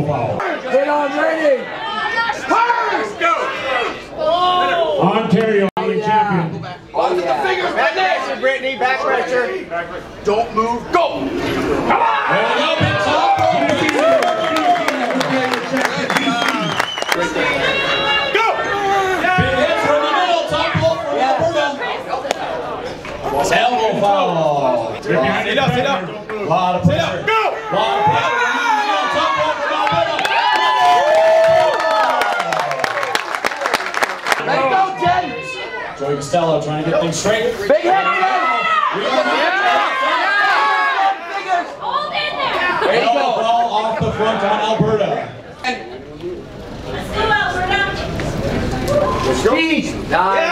elbow foul. Hit on ready. Let's go. Ontario champion. Off with the fingers, back pressure, Brittany, back pressure. Don't move, go! Come on! Go! Big hit from the middle, top roll from Alberta. It's elbow foul. Sit up, sit up. Lot of pressure. Go! Lot of pressure. Top roll from Alberta. Let's go, Jen. Joey Costello trying to get things straight. Big hit, Jen. Hold in there. There you Elbow go. foul off the front on Alberta. Let's go, Alberta. Speed. Nice.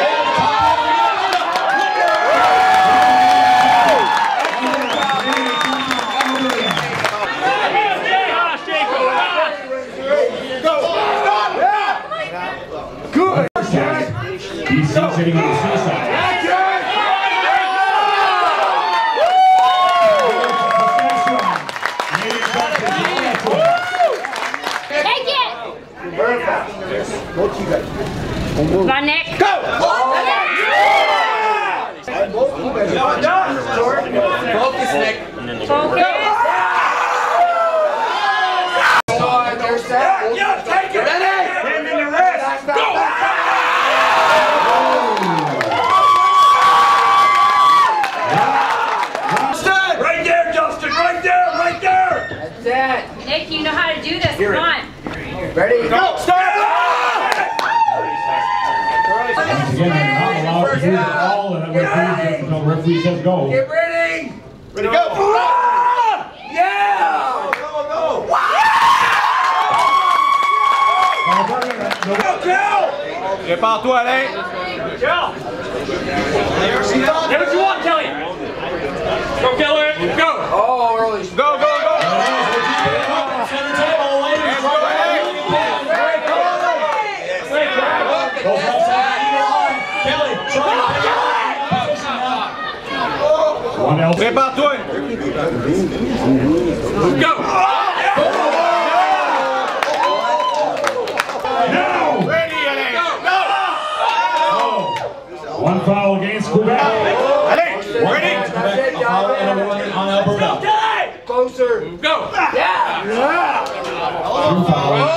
Good. He's sitting on the suicide. Take it. Come on, Nick. Go! Focus, Nick. Focus. Yeah, take it! Ready? Him in the wrist! Go! Right there, Justin! Right there! Right there! That's it. Nick, you know how to do this. Come on. Ready? Go! Start! Once again, they're not allowed to do the ball and until the referee says go. Get ready. Ready, go! Yeah. Go, Cal! Get par toi, Alain! Cal! Get what you want, Kelly! Go, Kelly! Go! Oh, early. Go, go, go! Center table, ladies. Go, Alain! Goes outside, either line. Kelly, try One else. Get par toi! Go! Now! Ready, Alain! Go! One foul against Quebec. Alain! Ready? foul and a warning on Alberta. Closer. Go! Yeah. Two fouls.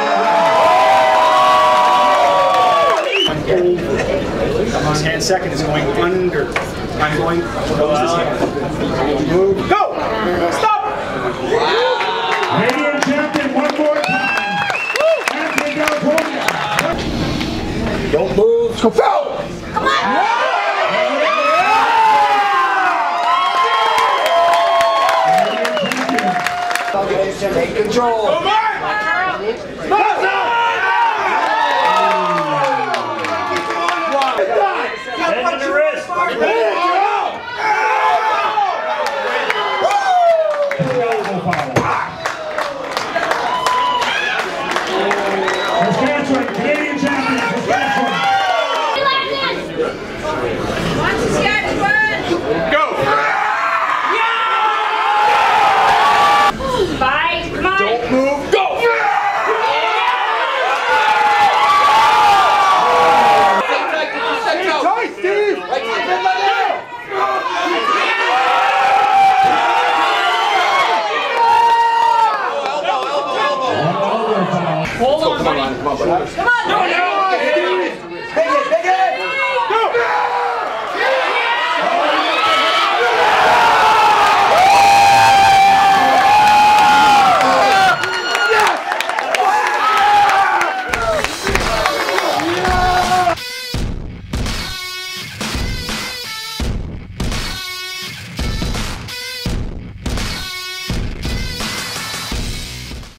His hand second is going under. I'm going to close his hand. Move. Go! Stop! Canadian champion one more time. Anthony California. Don't move. Go! Foul! Come on. Take control. Go, Mark! Head in the wrist. Saskatchewan, Canadian champion, Saskatchewan. Watch the Saskatchewan. Go! Bye. Come on. Don't move! Go! Tight, Steve. Like you've been like that. Hold on, buddy. Come on, no. Big it, big it.